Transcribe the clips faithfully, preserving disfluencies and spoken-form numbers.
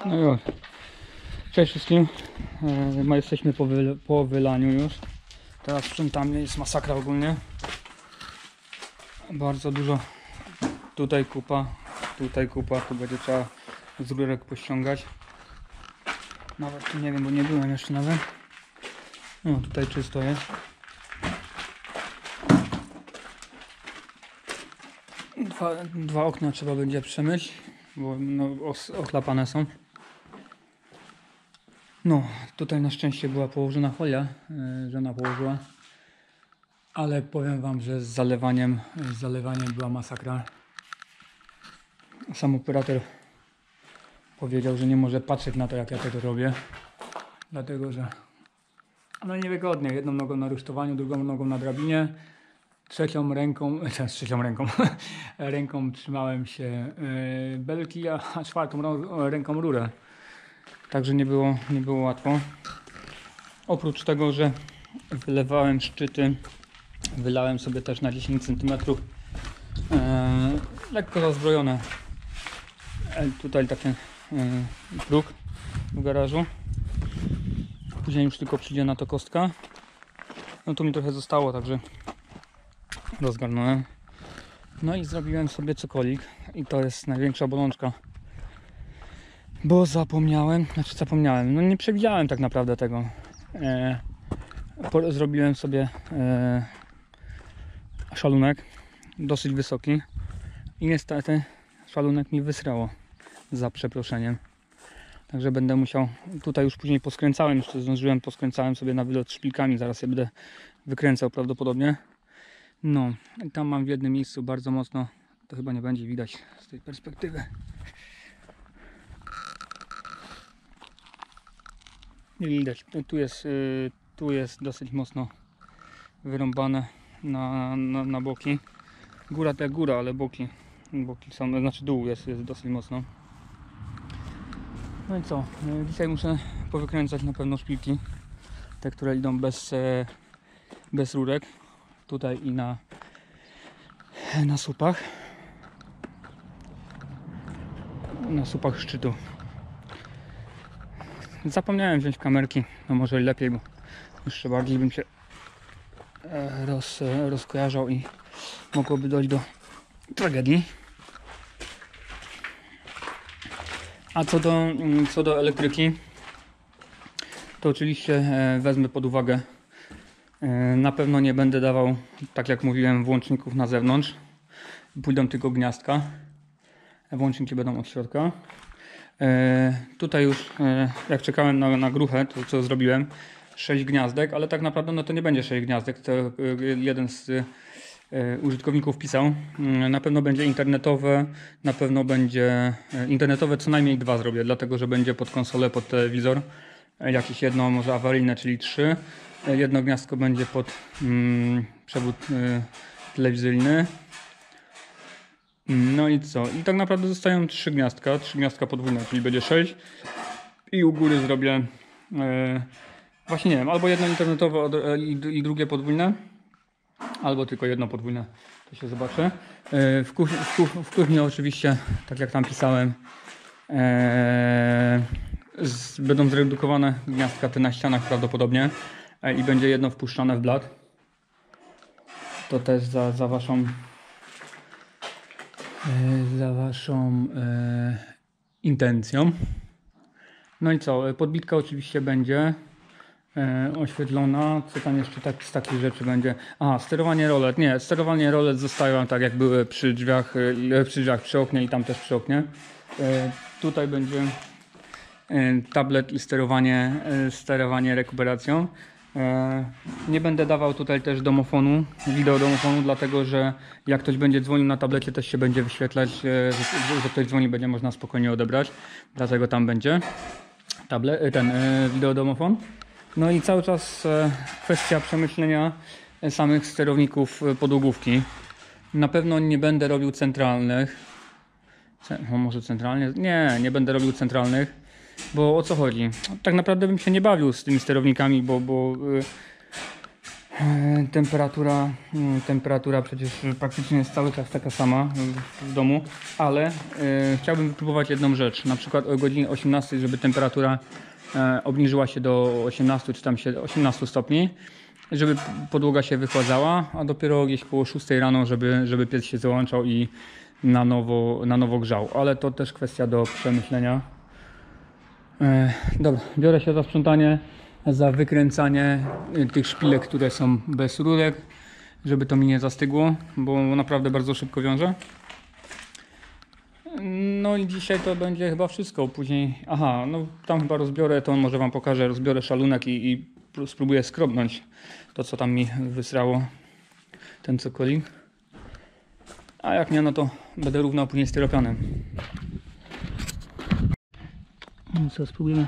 No już. Cześć wszystkim. E, jesteśmy po, wy, po wylaniu już. Teraz sprzątamy, jest masakra ogólnie. Bardzo dużo. Tutaj kupa, tutaj kupa, tu będzie trzeba z rurek pościągać. Nawet tu nie wiem, bo nie byłem jeszcze nawet. No tutaj czysto jest. Dwa, dwa okna trzeba będzie przemyć, bo no, ochlapane są. No, tutaj na szczęście była położona folia, yy, żona położyła. Ale powiem wam, że z zalewaniem, z zalewaniem była masakra. Sam operator powiedział, że nie może patrzeć na to, jak ja tego robię. Dlatego, że no niewygodnie. Jedną nogą na rusztowaniu, drugą nogą na drabinie. Trzecią ręką, trzecią ręką, ręką trzymałem się yy, belki, a czwartą ręką rurę. Także nie było, nie było łatwo. Oprócz tego, że wylewałem szczyty, wylałem sobie też na dziesięć centymetrów yy, lekko rozbrojone. E, tutaj taki yy, próg w garażu. Później już tylko przyjdzie na to kostka. No tu mi trochę zostało, także rozgarnąłem. No i zrobiłem sobie cokolik i to jest największa bolączka. Bo zapomniałem, znaczy zapomniałem, no nie przewidziałem tak naprawdę tego. E, po, zrobiłem sobie e, szalunek dosyć wysoki i niestety szalunek mi wysrało, za przeproszeniem. Także będę musiał, tutaj już później poskręcałem, jeszcze zdążyłem, poskręcałem sobie na wylot szpilkami, zaraz je będę wykręcał prawdopodobnie. No i tam mam w jednym miejscu bardzo mocno, to chyba nie będzie widać z tej perspektywy. Nie widać, tu jest, tu jest dosyć mocno wyrąbane na, na, na boki. Góra to jak góra, ale boki, boki są, znaczy dół jest, jest dosyć mocno. No i co, dzisiaj muszę powykręcać na pewno szpilki, te, które idą bez, bez rurek, tutaj i na, na słupach, na słupach szczytu. Zapomniałem wziąć kamerki, no może lepiej, bo jeszcze bardziej bym się roz, rozkojarzał i mogłoby dojść do tragedii. A co do, co do elektryki, to oczywiście wezmę pod uwagę, na pewno nie będę dawał, tak jak mówiłem, włączników na zewnątrz. Pójdą tylko gniazdka, włączniki będą od środka. E, tutaj już e, jak czekałem na, na gruchę, to co zrobiłem, sześć gniazdek, ale tak naprawdę no to nie będzie sześć gniazdek, to e, jeden z e, użytkowników pisał. E, na pewno będzie internetowe, na pewno będzie e, internetowe, co najmniej dwa zrobię, dlatego że będzie pod konsolę, pod telewizor, e, jakieś jedno może awaryjne, czyli trzy, e, jedno gniazdko będzie pod mm, przewód e, telewizyjny. No i co? I tak naprawdę zostają trzy gniazdka, trzy gniazdka podwójne, czyli będzie sześć. I u góry zrobię e, właśnie nie wiem, albo jedno internetowe e, i, i drugie podwójne, albo tylko jedno podwójne, to się zobaczy. E, w, kuchni, w, kuch, w kuchni oczywiście, tak jak tam pisałem, e, z, będą zredukowane gniazdka te na ścianach prawdopodobnie e, i będzie jedno wpuszczane w blat. To też za, za waszą za waszą e, intencją. No i co, podbitka oczywiście będzie e, oświetlona. Co tam jeszcze tak, z takich rzeczy będzie? Aha, sterowanie rolet. Nie, sterowanie rolet zostają tak jak były przy drzwiach, e, przy drzwiach przy oknie i tam też przy oknie. E, tutaj będzie e, tablet i sterowanie, e, sterowanie rekuperacją. Nie będę dawał tutaj też domofonu, wideo domofonu, dlatego że jak ktoś będzie dzwonił na tablecie, też się będzie wyświetlać, że, że ktoś dzwoni, będzie można spokojnie odebrać, dlatego tam będzie tablet, ten wideo domofon. No i cały czas kwestia przemyślenia samych sterowników podłogówki. Na pewno nie będę robił centralnych, no może centralnie, nie, nie będę robił centralnych. Bo o co chodzi? Tak naprawdę bym się nie bawił z tymi sterownikami, bo, bo E, Temperatura, mm, temperatura przecież praktycznie jest cały czas taka sama w, w domu, ale e, chciałbym wypróbować jedną rzecz, na przykład o godzinie osiemnastej, żeby temperatura e, obniżyła się do osiemnastu czy tam się osiemnastu stopni, żeby podłoga się wychładzała, a dopiero gdzieś koło szóstej rano, żeby, żeby piec się załączał i na nowo, na nowo grzał, ale to też kwestia do przemyślenia. E, dobra, biorę się za sprzątanie, za wykręcanie tych szpilek, które są bez rurek, żeby to mi nie zastygło, bo naprawdę bardzo szybko wiąże. No i dzisiaj to będzie chyba wszystko. Później, aha, no tam chyba rozbiorę, to może wam pokażę, rozbiorę szalunek i, i spróbuję skrobnąć to, co tam mi wysrało, ten cokolik. A jak nie, no to będę równał później styropianem. No co, spróbujemy.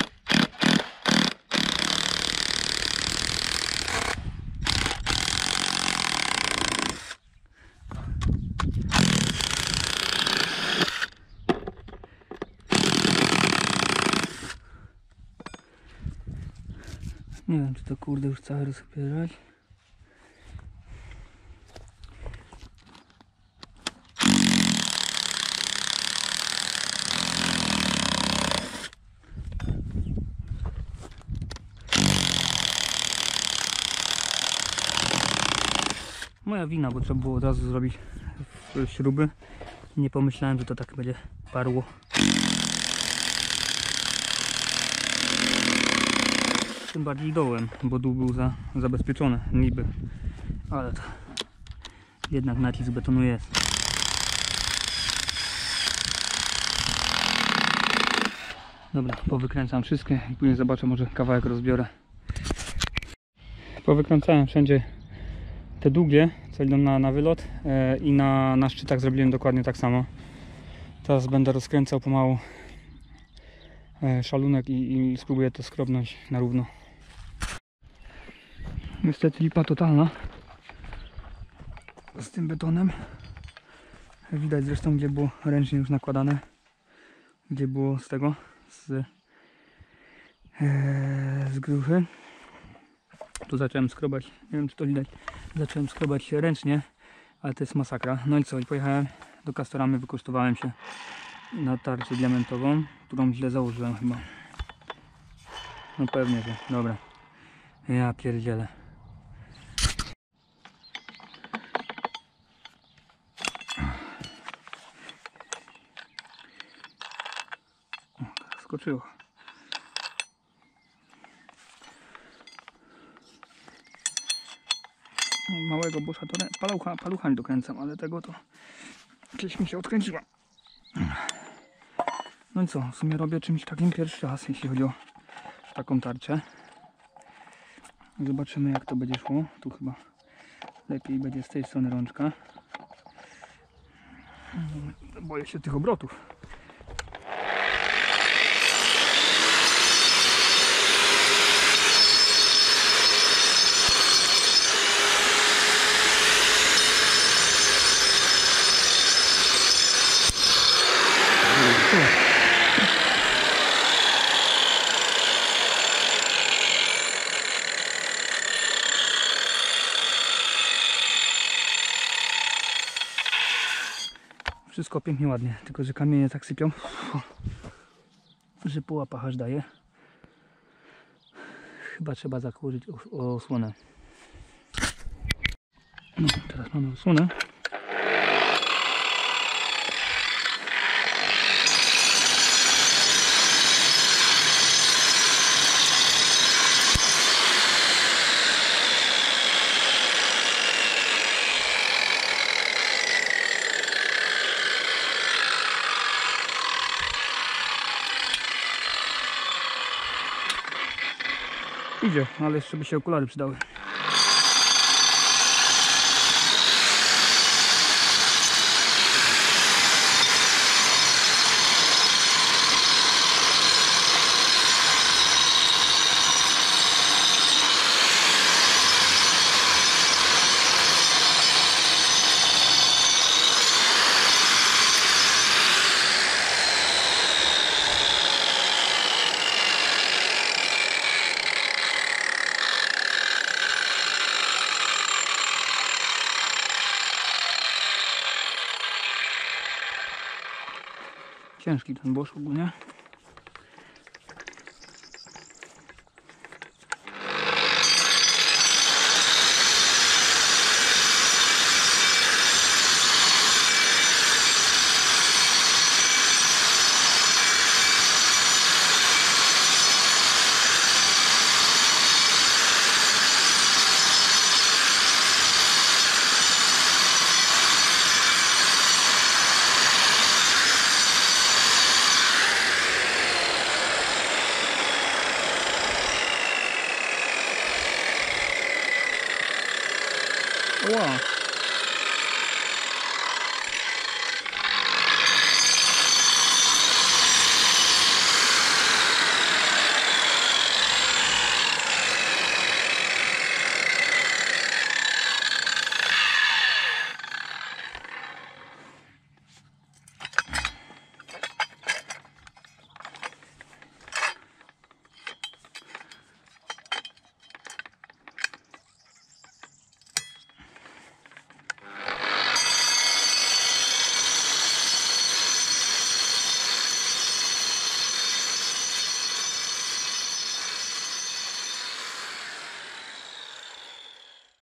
Nie wiem, czy to kurde już całe rozbierać. Moja wina, bo trzeba było od razu zrobić śruby. Nie pomyślałem, że to tak będzie parło. Tym bardziej dołem, bo dół był za, zabezpieczony niby. Ale to jednak nacisk betonu jest. Dobra, powykręcam wszystkie i później zobaczę, może kawałek rozbiorę. Powykręcałem wszędzie te długie, co idą na, na wylot e, i na, na szczytach zrobiłem dokładnie tak samo. Teraz będę rozkręcał pomału e, szalunek i, i spróbuję to skrobnąć na równo. Niestety lipa totalna z tym betonem. Widać zresztą, gdzie było ręcznie już nakładane, gdzie było z tego, z, e, z gruchy. Tu zacząłem skrobać, nie wiem czy to widać, zacząłem skrobać ręcznie, ale to jest masakra. No i co, i pojechałem do Castoramy, wykosztowałem się na tarczę diamentową, którą źle założyłem chyba. No pewnie, że, dobra. Ja pierdzielę. O, teraz skoczyło. Małego busza to palucha, paluchami dokręcam, ale tego to gdzieś mi się odkręciła. No i co, w sumie robię czymś takim pierwszy raz, jeśli chodzi o taką tarczę. Zobaczymy, jak to będzie szło. Tu chyba lepiej będzie z tej strony rączka. Boję się tych obrotów. Wszystko pięknie, ładnie, tylko że kamienie tak sypią, że po łapach aż daje. Chyba trzeba zakurzyć osłonę. No, teraz mamy osłonę. Idzie, ale jeszcze by się okulary przydały. Ciężki ten Bosch ogólnie. Wow.